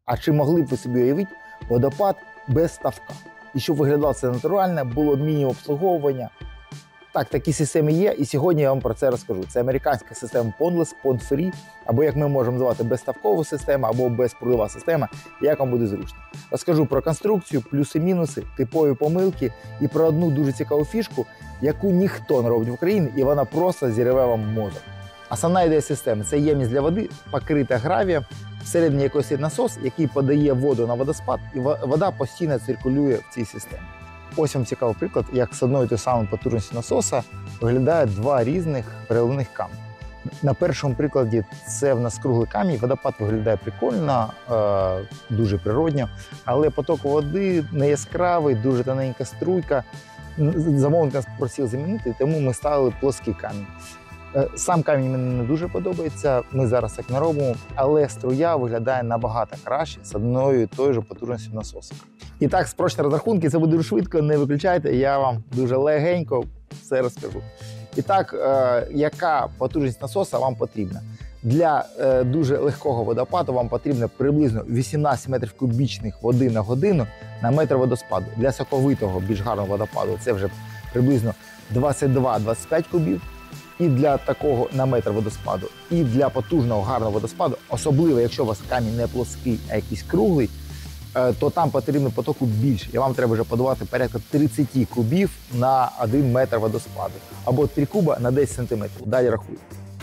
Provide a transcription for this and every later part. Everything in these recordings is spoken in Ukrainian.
А чи могли б ви собі уявити водопад без ставка? І щоб виглядало це натурально, було мінімум обслуговування. Так, такі системи є, і сьогодні я вам про це розкажу. Це американська система Pondless, Pond Free, або як ми можемо називати безставкову систему, або безпрудова система, як вам буде зручно. Розкажу про конструкцію, плюси-мінуси, типові помилки і про одну дуже цікаву фішку, яку ніхто не робить в Україні, і вона просто зірве вам мозок. Основна ідея системи – це ємність для води, покрита гравієм, всередині якийсь насос, який подає воду на водоспад, і вода постійно циркулює в цій системі. Ось вам цікавий приклад, як з одної тої самої потужності насоса виглядають два різних переливних камні. На першому прикладі це в нас круглий камінь, водопад виглядає прикольно, дуже природньо, але поток води не яскравий, дуже тоненька струйка. Замовник нас попросив замінити, тому ми ставили плоский камінь. Сам камінь мені не дуже подобається, ми зараз так не робимо, але струя виглядає набагато краще з одною і тою ж потужністю насоса. І так, спрощені розрахунки, це буде дуже швидко, не виключайте, я вам дуже легенько все розкажу. І так, яка потужність насоса вам потрібна? Для дуже легкого водопаду вам потрібно приблизно 18 метрів кубічних води на годину на метр водоспаду. Для соковитого, більш гарного водопаду це вже приблизно 22-25 кубів. І для такого на метр водоспаду, і для потужного гарного водоспаду, особливо якщо у вас камінь не плоский, а якийсь круглий, то там потрібно потоку більше. І вам треба вже подавати порядка 30 кубів на 1 метр водоспаду. Або 3 куба на 10 сантиметрів. Далі рахуємо.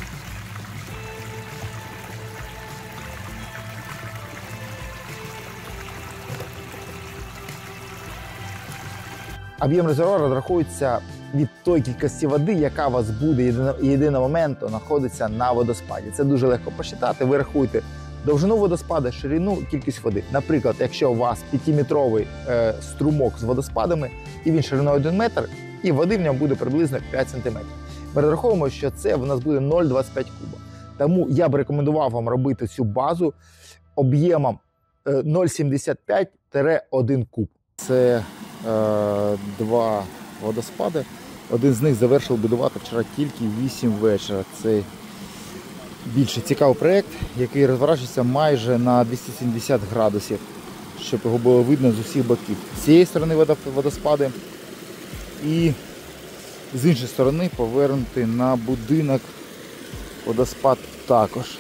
Об'єм резервуару розраховується від тої кількості води, яка у вас буде єдиномоментно знаходиться на водоспаді. Це дуже легко посчитати. Ви рахуєте довжину водоспаду, ширину, кількість води. Наприклад, якщо у вас 5-метровий струмок з водоспадами, і він шириною 1 метр, і води в ньому буде приблизно 5 см. Ми розраховуємо, що це в нас буде 0,25 куба. Тому я б рекомендував вам робити цю базу об'ємом 0,75-1 куб. Це два водоспади. Один з них завершив будувати вчора тільки 8 вечора. Це більше цікавий проєкт, який розворачується майже на 270 градусів, щоб його було видно з усіх боків. З цієї сторони водоспади і з іншої сторони повернути на будинок водоспад також.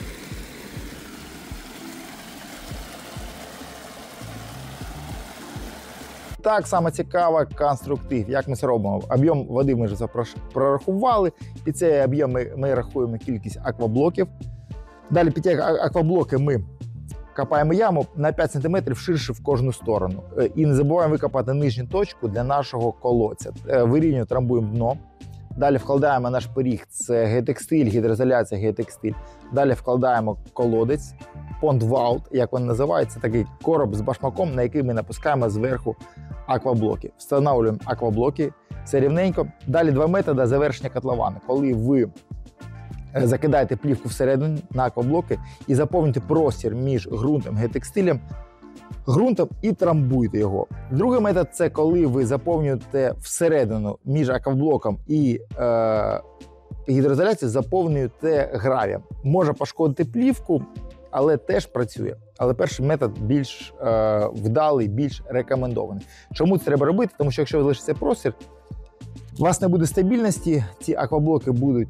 Так само цікаво конструктив, як ми це робимо. Об'єм води ми вже прорахували, під цей об'єм ми рахуємо кількість акваблоків. Далі під ці акваблоки ми копаємо яму на 5 см ширше в кожну сторону. І не забуваємо викопати нижню точку для нашого колодця. Вирівнюємо, трамбуємо дно. Далі вкладаємо наш пиріг, це геотекстиль, гідроізоляція, геотекстиль. Далі вкладаємо колодець, Pond-Vault, як він називається, такий короб з башмаком, на який ми напускаємо зверху акваблоки. Встановлюємо акваблоки, все рівненько. Далі два методи завершення котловани. Коли ви закидаєте плівку всередину на акваблоки і заповнюєте простір між ґрунтом і геотекстилем, ґрунтом і трамбуєте його. Другий метод – це коли ви заповнюєте всередину між акваблоком і гідроізоляцією, заповнюєте гравієм. Може пошкодити плівку, але теж працює. Але перший метод більш вдалий, більш рекомендований. Чому це треба робити? Тому що якщо ви залишите простір, у вас не буде стабільності, ці акваблоки будуть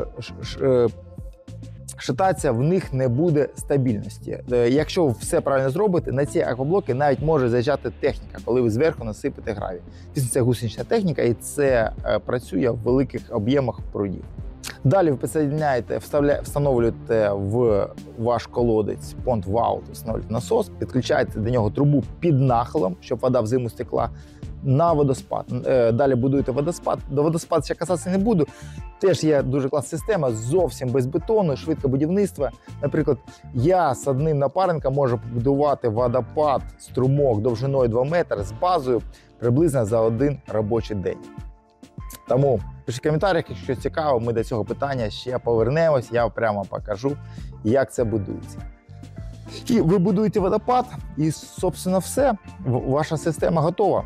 шататися, в них не буде стабільності. Якщо ви все правильно зробите, на ці акваблоки навіть може заїжджати техніка, коли ви зверху насипите гравій. Це гусенична техніка, і це працює в великих об'ємах прудів. Далі ви підсоединяєте, встановлюєте в ваш колодець Pond-Vault, встановлюєте насос, підключаєте до нього трубу під нахилом, щоб вода взиму стекла, на водоспад. Далі будуєте водоспад. До водоспаду ще касатися не буду. Теж є дуже класна система, зовсім без бетону, швидке будівництво. Наприклад, я з одним напарником можу побудувати водопад, струмок довжиною 2 метри з базою приблизно за 1 робочий день. Тому пишіть в коментарях, якщо цікаво, ми до цього питання ще повернемось, я прямо покажу, як це будується. І ви будуєте водопад, і, собственно, все, ваша система готова.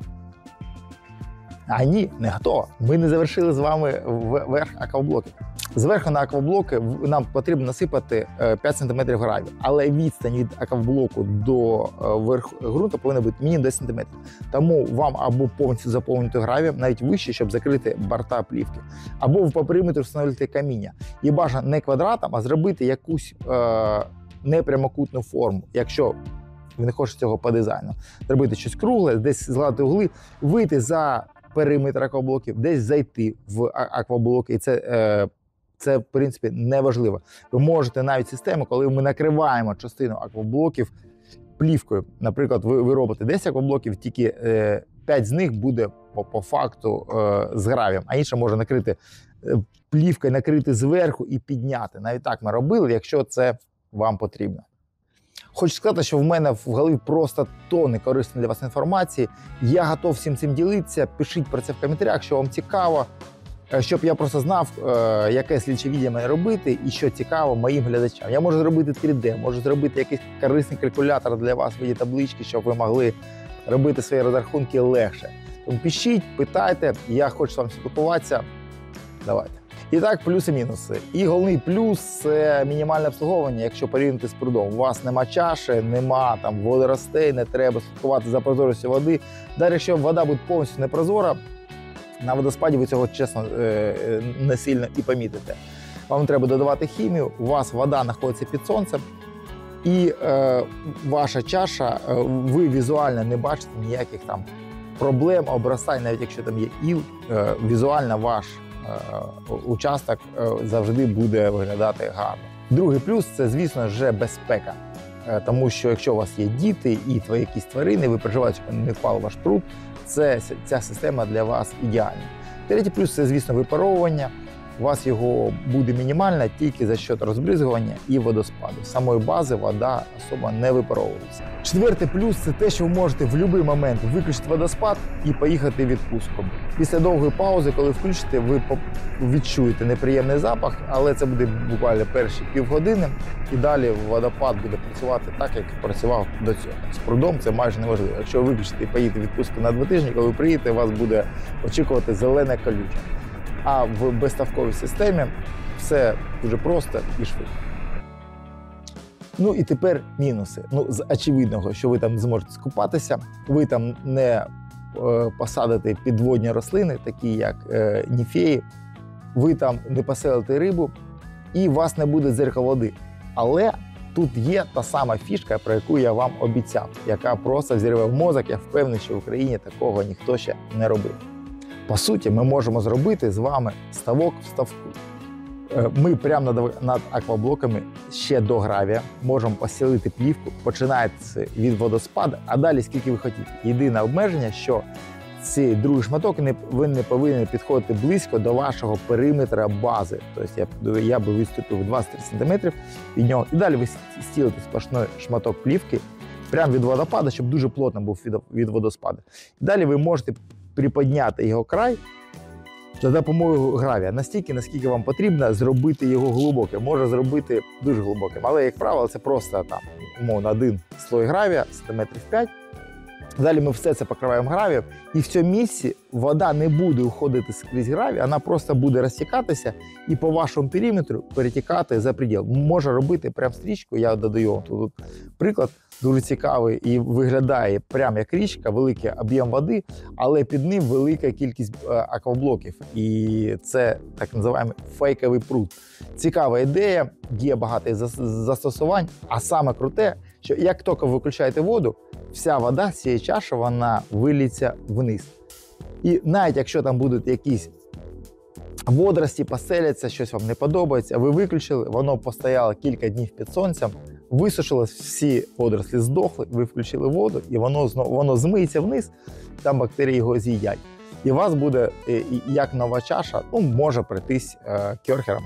А ні, не готова. Ми не завершили з вами верх акваблоків. Зверху на акваблоки нам потрібно насипати 5 см гравію, але відстань від акваблоку до верху ґрунту повинна бути мінімум 10 см. Тому вам або повністю заповнити гравієм, навіть вище, щоб закрити борта плівки, або по периметру встановити каміння. І бажано не квадратом, а зробити якусь непрямокутну форму, якщо ви не хочете цього по дизайну. Зробити щось кругле, десь згладити угли, вийти за периметр акваблоків, десь зайти в акваблоки. І це, в принципі, не важливо. Ви можете навіть систему, коли ми накриваємо частину акваблоків плівкою. Наприклад, ви робите 10 акваблоків, тільки 5 з них буде по факту з гравієм, а інше може накрити плівкою, накрити зверху і підняти. Навіть так ми робили, якщо це вам потрібно. Хочу сказати, що в мене в голові просто тонни корисної для вас інформації. Я готов всім цим ділитися. Пишіть про це в коментарях, якщо вам цікаво, щоб я просто знав, яке слідче відео мені робити і що цікаво моїм глядачам. Я можу зробити 3D, можу зробити якийсь корисний калькулятор для вас в виді таблички, щоб ви могли робити свої розрахунки легше. Тому пишіть, питайте, я хочу з вами спілкуватися. Давайте. І так, плюси-мінуси. І головний плюс – це мінімальне обслуговування, якщо порівняти з прудом. У вас нема чаші, нема там водоростей, не треба слідкувати за прозорістю води. Далі, якщо вода буде повністю непрозора, на водоспаді ви цього, чесно, не сильно і помітите. Вам треба додавати хімію, у вас вода знаходиться під сонцем, і ваша чаша, ви візуально не бачите ніяких там проблем, обростань, навіть якщо там є іл, візуально ваш участок завжди буде виглядати гарно. Другий плюс – це, звісно ж, безпека. Тому що якщо у вас є діти і твої якісь тварини, ви переживаєте, щоб не впав ваш пруд, ця система для вас ідеальна. Третій плюс – це, звісно, випаровування. У вас його буде мінімально тільки за счет розбризгування і водоспаду. З самої бази вода особо не випаровується. Четвертий плюс – це те, що ви можете в будь-який момент виключити водоспад і поїхати відпустком. Після довгої паузи, коли включите, ви відчуєте неприємний запах, але це буде буквально перші півгодини, і далі водопад буде працювати так, як працював до цього. З прудом це майже неможливо. Якщо ви виключите і поїдете в відпустку на 2 тижні, коли ви приїдете, вас буде очікувати зелене колюче. А в безставковій системі все дуже просто і швидко. Ну і тепер мінуси. Ну, з очевидного, що ви там зможете скупатися, ви там не посадите підводні рослини, такі як ніфеї, ви там не поселите рибу і у вас не буде дзеркал води. Але тут є та сама фішка, про яку я вам обіцяв, яка просто взірве в мозок. Я впевнений, що в Україні такого ніхто ще не робив. По суті, ми можемо зробити з вами ставок в ставку. Ми прямо над акваблоками ще до гравія можемо посілити плівку, починається від водоспаду, а далі скільки ви хочете. Єдине обмеження, що цей другий шматок ви не повинні підходити близько до вашого периметра бази. Тобто я би відступив 20 см від нього. І далі ви стілите сплошний шматок плівки прямо від водопаду, щоб дуже плотно був від водоспаду. І далі ви можете приподняти його край за допомогою гравія настільки, наскільки вам потрібно зробити його глибоким. Може зробити дуже глибоким, але, як правило, це просто там, умовно, один слой гравія, сантиметрів 5. Далі ми все це покриваємо гравієм, і в цьому місці вода не буде уходити скрізь гравій, вона просто буде розтікатися і по вашому периметру перетікати за приділ. Може робити прям стрічку, я додаю вам тут приклад, дуже цікавий і виглядає прям як річка, великий об'єм води, але під ним велика кількість акваблоків. І це так називаємо фейковий пруд. Цікава ідея, є багато застосувань, а саме круте, що як тільки ви виключаєте воду, вся вода з цієї чаші, вона виліться вниз. І навіть якщо там будуть якісь водорості, поселяться, щось вам не подобається, ви виключили, воно постояло кілька днів під сонцем, висушилось, всі водорослі здохли, ви включили воду, і воно змиється вниз, там бактерії його з'їдять. І у вас буде, як нова чаша, ну, може прийтись кьорхером.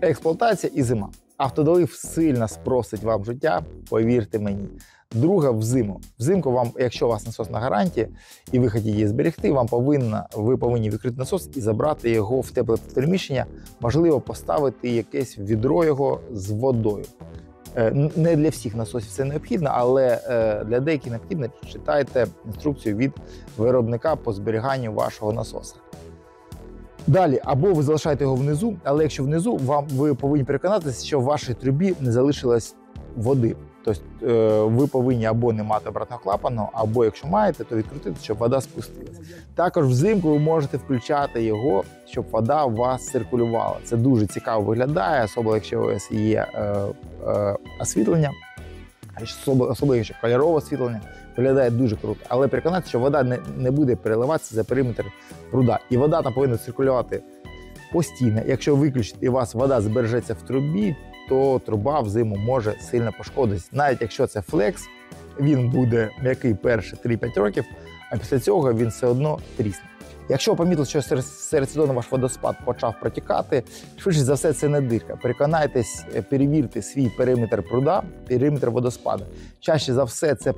експлуатація і зима. Автодолив сильно спростить вам життя, повірте мені. Друге, взиму. Взимку вам, якщо у вас насос на гарантії і ви хочете її зберегти, ви повинні відкрити насос і забрати його в тепле приміщення, можливо, поставити якесь відро його з водою. Не для всіх насосів це необхідно, але для деяких необхідно. Читайте інструкцію від виробника по зберіганню вашого насоса. Далі, або ви залишаєте його внизу, але якщо внизу, ви повинні переконатися, що в вашій трубі не залишилось води. Тобто ви повинні або не мати обратного клапану, або якщо маєте, то відкрутити, щоб вода спустилась. Також взимку ви можете включати його, щоб вода у вас циркулювала. Це дуже цікаво виглядає, особливо якщо у вас є освітлення, особливо якщо кольорове освітлення, виглядає дуже круто. Але переконатися, що вода не буде переливатися за периметр пруда. І вода там повинна циркулювати постійно. Якщо виключити і у вас вода збережеться в трубі, то труба взиму може сильно пошкодитись. Навіть якщо це флекс, він буде м'який перші 3-5 років, а після цього він все одно трісне. Якщо ви помітили, що серед сезону ваш водоспад почав протікати, швидше за все це не дирка. Переконайтесь, перевірте свій периметр пруда, периметр водоспаду. Чаще за все це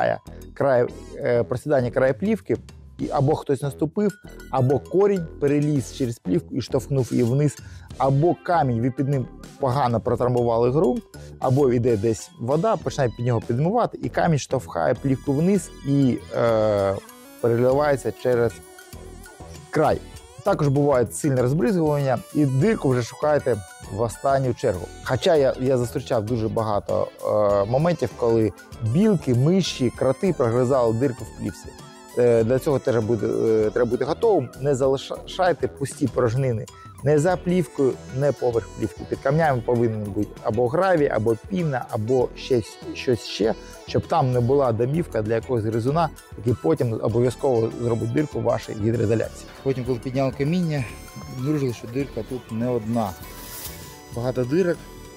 просідання краю плівки, або хтось наступив, або корінь переліз через плівку і штовхнув її вниз, або камінь, ви під ним погано протрамбували ґрунт, або йде десь вода, починає під нього підмивати, і камінь штовхає плівку вниз і переливається через край. Також буває сильне розбризгування, і дирку вже шукаєте в останню чергу. Хоча я зустрічав дуже багато моментів, коли білки, миші, кроти прогризали дирку в плівці. Для цього теж треба бути готовим. Не залишайте пусті порожнини не за плівкою, не поверх плівки. Під камнями повинен бути або гравій, або піна, або щось ще, щоб там не була домівка для якогось гризуна, який потім обов'язково зробить дирку в вашій гідроізоляції. Потім, коли підняв каміння, обнаружили, що дирка тут не одна. Багато дирок,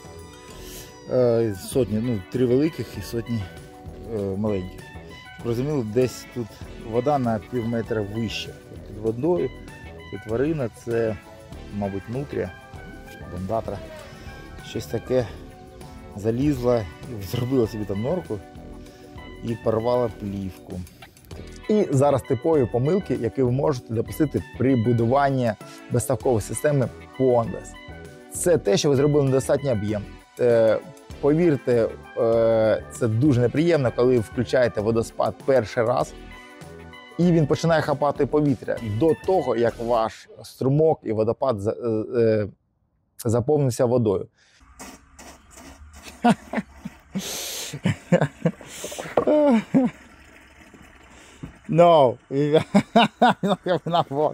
сотні, 3 великих і сотні маленьких. Розуміло, десь тут вода на пів метра вище. Під водою, це тварина, це, мабуть, нутрія, бандатра. Щось таке залізла, зробила собі там норку і порвала плівку. І зараз типові помилки, які ви можете допустити при будуванні безставкової системи Pondless. Це те, що ви зробили недостатній об'єм. Повірте, це дуже неприємно, коли ви включаєте водоспад перший раз, і він починає хапати повітря до того, як ваш струмок і водопад заповнився водою. No, на фото.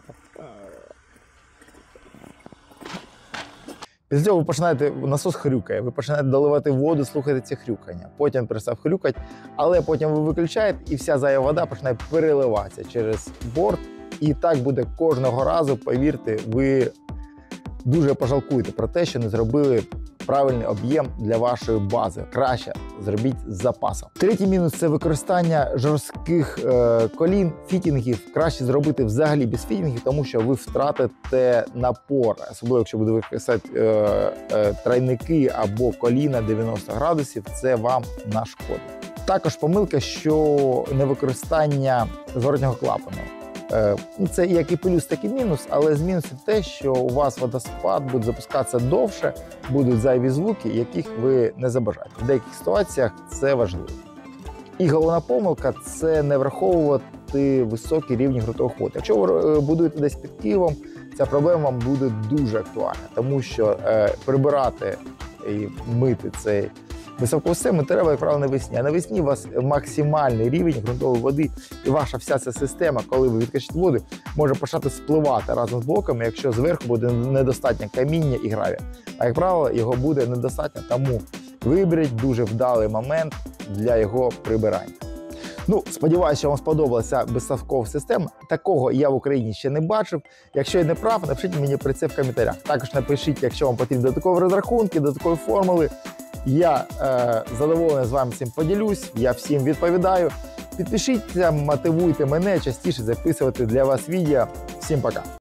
Після цього ви починаєте, насос хрюкає, ви починаєте доливати воду, слухаєте ці хрюкання. Потім перестав хрюкати, але потім ви виключаєте і вся зайва вода починає переливатися через борт. І так буде кожного разу, повірте, ви дуже пожалкуєте про те, що не зробили правильний об'єм для вашої бази. Краще зробіть з запасом. Третій мінус – це використання жорстких колін, фітінгів. Краще зробити взагалі без фітінгів, тому що ви втратите напор. Особливо, якщо буде використати тройники або коліна 90 градусів, це вам нашкодить. Також помилка, що невикористання зворотнього клапану. Це як і плюс, так і мінус, але з мінусів те, що у вас водоспад буде запускатися довше, будуть зайві звуки, яких ви не забажаєте. В деяких ситуаціях це важливо. І головна помилка – це не враховувати високі рівні ґрунтових вод. Якщо ви будуєте десь під Києвом, ця проблема вам буде дуже актуальна, тому що прибирати і мити цей високу систему треба, як правило, навесні. А навесні у вас максимальний рівень ґрунтової води, і ваша вся ця система, коли ви відкачите воду, може почати спливати разом з блоками, якщо зверху буде недостатньо каміння і гравія. А як правило, його буде недостатньо, тому виберіть дуже вдалий момент для його прибирання. Сподіваюся, що вам сподобалася безставкова система. Такого я в Україні ще не бачив. Якщо я не прав, напишіть мені про це в коментарях. Також напишіть, якщо вам потрібні додаткові розрахунки, додаткові формули. Я задоволений з вами цим поділюсь, я всім відповідаю. Підпишіться, мотивуйте мене частіше записувати для вас відео. Всім пока!